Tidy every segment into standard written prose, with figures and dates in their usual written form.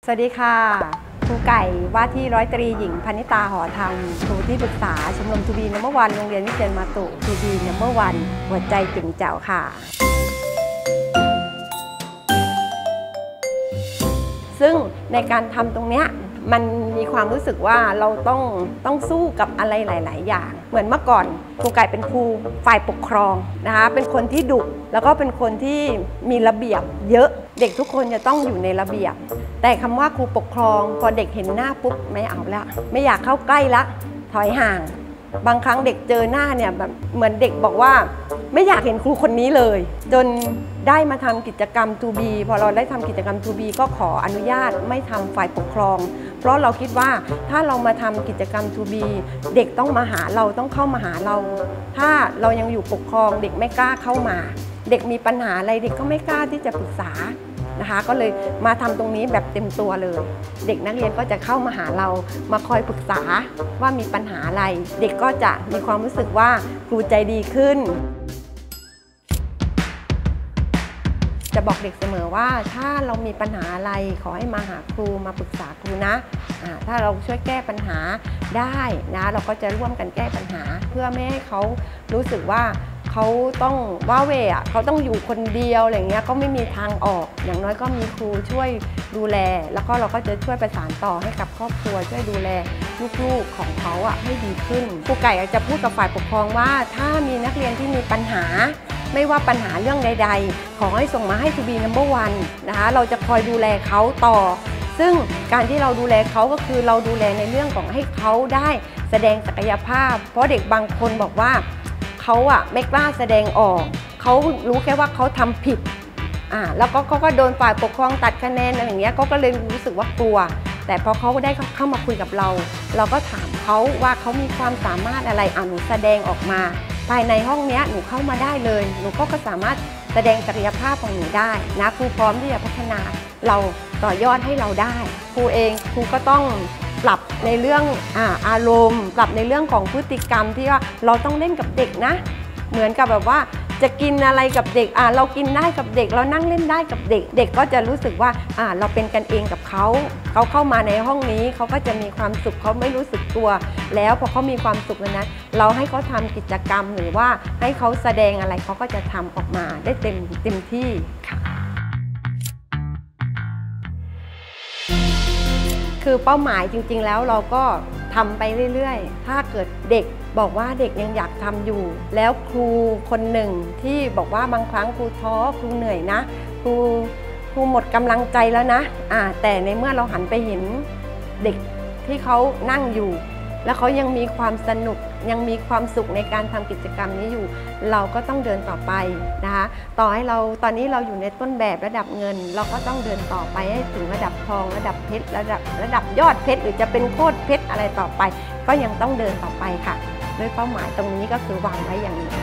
สวัสดีค่ะครูไก่ว่าที่ร้อยตรีหญิงพนิตาหอธรรมครูที่ปรึกษาชมรมทูบีนัมเบอร์วันโรงเรียนวิเชียรมาตุทูบีนัมเบอร์วันหัวใจเก่งแจ๋วค่ะซึ่งในการทำตรงเนี้ยมันมีความรู้สึกว่าเราต้องสู้กับอะไรหลายๆอย่างเหมือนเมื่อก่อนครูไก่เป็นครูฝ่ายปกครองนะคะเป็นคนที่ดุแล้วก็เป็นคนที่มีระเบียบเยอะเด็กทุกคนจะต้องอยู่ในระเบียบแต่คำว่าครูปกครองพอเด็กเห็นหน้าปุ๊บไม่เอาแล้วไม่อยากเข้าใกล้ละถอยห่างบางครั้งเด็กเจอหน้าเนี่ยแบบเหมือนเด็กบอกว่าไม่อยากเห็นครูคนนี้เลยจนได้มาทำกิจกรรม 2B พอเราได้ทำกิจกรรม 2B ก็ขออนุญาตไม่ทำฝ่ายปกครองเพราะเราคิดว่าถ้าเรามาทำกิจกรรม 2B เด็กต้องมาหาเราต้องเข้ามาหาเราถ้าเรายังอยู่ปกครองเด็กไม่กล้าเข้ามาเด็กมีปัญหาอะไรเด็กก็ไม่กล้าที่จะปรึกษานะคะก็เลยมาทำตรงนี้แบบเต็มตัวเลยเด็กนักเรียนก็จะเข้ามาหาเรามาคอยปรึกษาว่ามีปัญหาอะไรเด็กก็จะมีความรู้สึกว่าครูใจดีขึ้นจะบอกเด็กเสมอว่าถ้าเรามีปัญหาอะไรขอให้มาหาครูมาปรึกษาครูนะถ้าเราช่วยแก้ปัญหาได้นะเราก็จะร่วมกันแก้ปัญหาเพื่อไม่ให้เขารู้สึกว่าเขาต้องว้าเหวเขาต้องอยู่คนเดียวอะไรเงี้ยก็ไม่มีทางออกอย่างน้อยก็มีครูช่วยดูแลแล้วก็เราก็จะช่วยประสานต่อให้กับครอบครัวช่วยดูแลลูกๆของเขาให้ดีขึ้นครูไก่จะพูดกับฝ่ายปกครองว่าถ้ามีนักเรียนที่มีปัญหาไม่ว่าปัญหาเรื่องใดๆขอให้ส่งมาให้ทูบีนัมเบอร์วันนะคะเราจะคอยดูแลเขาต่อซึ่งการที่เราดูแลเขาก็คือเราดูแลในเรื่องของให้เขาได้แสดงศักยภาพเพราะเด็กบางคนบอกว่าเขาไม่กล้าแสดงออกเขารู้แค่ว่าเขาทำผิดแล้วก็เขาก็โดนฝ่ายปกครองตัดคะแนนอะไรอย่างเงี้ยเขาก็เลยรู้สึกว่ากลัวแต่พอเขาได้เข้ามาคุยกับเราเราก็ถามเขาว่าเขามีความสามารถอะไรหนูแสดงออกมาภายในห้องนี้หนูเข้ามาได้เลยหนูก็สามารถแสดงศักยภาพของหนูได้นะครูพร้อมที่จะพัฒนาเราต่อยอดให้เราได้ครูเองครูก็ต้องปรับในเรื่องอารมณ์ปรับในเรื่องของพฤติกรรมที่ว่าเราต้องเล่นกับเด็กนะเหมือนกับแบบว่าจะกินอะไรกับเด็กเรากินได้กับเด็กเรานั่งเล่นได้กับเด็กเด็กก็จะรู้สึกว่าเราเป็นกันเองกับเขาเข้ามาในห้องนี้เขาก็จะมีความสุขเขาไม่รู้สึกตัวแล้วพอเขามีความสุขแล้วนะเราให้เขาทำกิจกรรมหรือว่าให้เขาแสดงอะไรเขาก็จะทำออกมาได้เต็มที่ค่ะคือเป้าหมายจริงๆแล้วเราก็ทำไปเรื่อยๆถ้าเกิดเด็กบอกว่าเด็กยังอยากทำอยู่แล้วครูคนหนึ่งที่บอกว่าบางครั้งครูท้อครูเหนื่อยนะครูหมดกำลังใจแล้วนะแต่ในเมื่อเราหันไปเห็นเด็กที่เขานั่งอยู่แล้วเขายังมีความสนุกยังมีความสุขในการทำกิจกรรมนี้อยู่เราก็ต้องเดินต่อไปนะคะต่อให้เราตอนนี้เราอยู่ในต้นแบบระดับเงินเราก็ต้องเดินต่อไปให้ถึงระดับทองระดับเพชรระดับยอดเพชรหรือจะเป็นโคตรเพชรอะไรต่อไปก็ยังต้องเดินต่อไปค่ะด้วยเป้าหมายตรงนี้ก็คือวางไว้อย่างนี้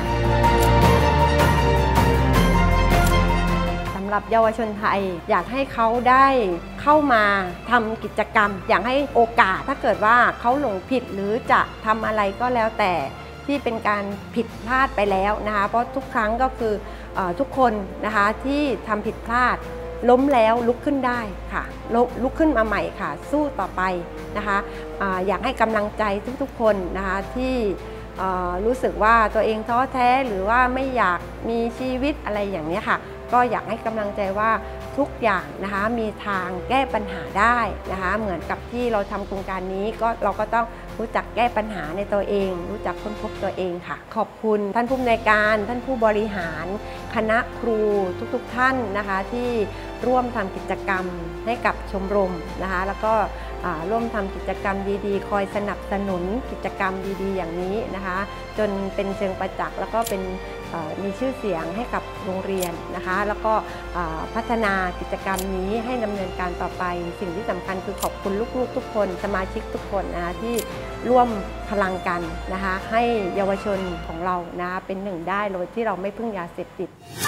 สำหรับเยาวชนไทยอยากให้เขาได้เข้ามาทำกิจกรรมอยากให้โอกาสถ้าเกิดว่าเขาหลงผิดหรือจะทำอะไรก็แล้วแต่ที่เป็นการผิดพลาดไปแล้วนะคะเพราะทุกครั้งก็คือทุกคนนะคะที่ทำผิดพลาดล้มแล้วลุกขึ้นได้ค่ะลุกขึ้นมาใหม่ค่ะสู้ต่อไปนะคะอยากให้กำลังใจทุกๆคนนะคะที่รู้สึกว่าตัวเองท้อแท้หรือว่าไม่อยากมีชีวิตอะไรอย่างนี้ค่ะก็อยากให้กำลังใจว่าทุกอย่างนะคะมีทางแก้ปัญหาได้นะคะเหมือนกับที่เราทำโครงการนี้ก็เราก็ต้องรู้จักแก้ปัญหาในตัวเองรู้จักค้นพบตัวเองค่ะขอบคุณท่านผู้อำนวยการท่านผู้บริหารคณะครูทุกท่านนะคะที่ร่วมทำกิจกรรมให้กับชมรมนะคะแล้วก็ร่วมทำกิจกรรมดีๆคอยสนับสนุนกิจกรรมดีๆอย่างนี้นะคะจนเป็นเชิงประจักษ์แล้วก็เป็นมีชื่อเสียงให้กับโรงเรียนนะคะแล้วก็พัฒนากิจกรรมนี้ให้ดำเนินการต่อไปสิ่งที่สำคัญคือขอบคุณลูกๆทุกคนสมาชิกทุกคนนะคะที่ร่วมพลังกันนะคะให้เยาวชนของเรานะคะเป็นหนึ่งได้โดยที่เราไม่พึ่งยาเสพติด